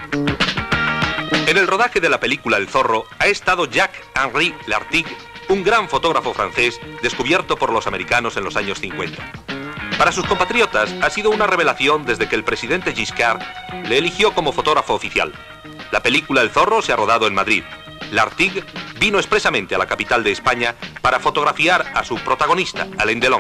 En el rodaje de la película El Zorro ha estado Jacques-Henri Lartigue, un gran fotógrafo francés descubierto por los americanos en los años 50. Para sus compatriotas ha sido una revelación desde que el presidente Giscard le eligió como fotógrafo oficial. La película El Zorro se ha rodado en Madrid. Lartigue vino expresamente a la capital de España para fotografiar a su protagonista, Alain Delon.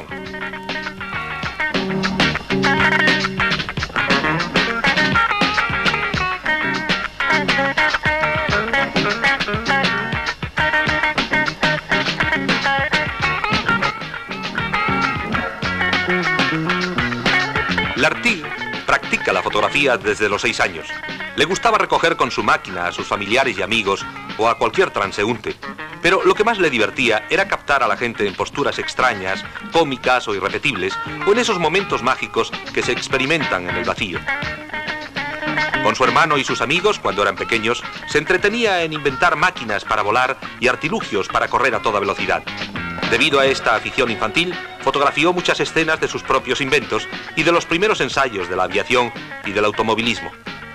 Lartigue practica la fotografía desde los 6 años. Le gustaba recoger con su máquina a sus familiares y amigos o a cualquier transeúnte, pero lo que más le divertía era captar a la gente en posturas extrañas, cómicas o irrepetibles, o en esos momentos mágicos que se experimentan en el vacío. Con su hermano y sus amigos, cuando eran pequeños, se entretenía en inventar máquinas para volar y artilugios para correr a toda velocidad. Debido a esta afición infantil, fotografió muchas escenas de sus propios inventos y de los primeros ensayos de la aviación y del automovilismo.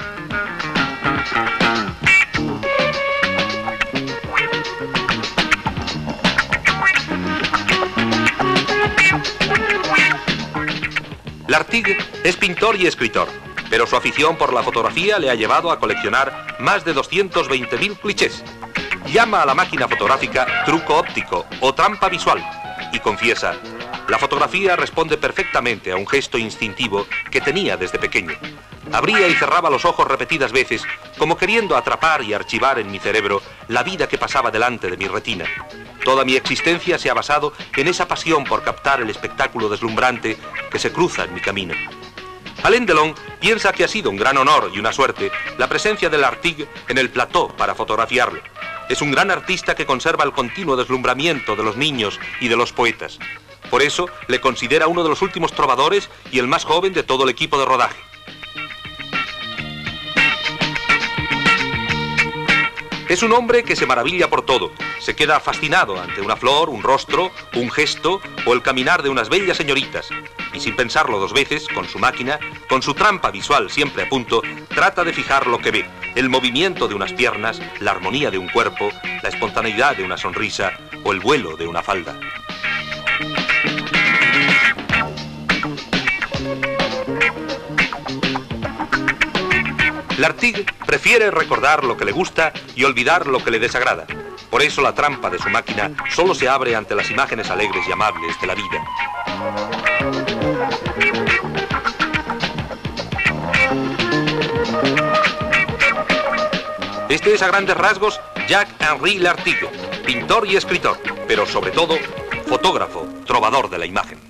Lartigue es pintor y escritor, pero su afición por la fotografía le ha llevado a coleccionar más de 220.000 clichés. Llama a la máquina fotográfica truco óptico o trampa visual y confiesa: la fotografía responde perfectamente a un gesto instintivo que tenía desde pequeño. Abría y cerraba los ojos repetidas veces, como queriendo atrapar y archivar en mi cerebro la vida que pasaba delante de mi retina. Toda mi existencia se ha basado en esa pasión por captar el espectáculo deslumbrante que se cruza en mi camino. Alain Delon piensa que ha sido un gran honor y una suerte la presencia de Lartigue en el plató para fotografiarlo. Es un gran artista que conserva el continuo deslumbramiento de los niños y de los poetas. Por eso le considera uno de los últimos trovadores y el más joven de todo el equipo de rodaje. Es un hombre que se maravilla por todo, se queda fascinado ante una flor, un rostro, un gesto o el caminar de unas bellas señoritas. Y sin pensarlo 2 veces, con su máquina, con su trampa visual siempre a punto, trata de fijar lo que ve: el movimiento de unas piernas, la armonía de un cuerpo, la espontaneidad de una sonrisa o el vuelo de una falda. Lartigue prefiere recordar lo que le gusta y olvidar lo que le desagrada. Por eso la trampa de su máquina solo se abre ante las imágenes alegres y amables de la vida. Este es a grandes rasgos Jacques-Henri Lartigue, pintor y escritor, pero sobre todo fotógrafo, trovador de la imagen.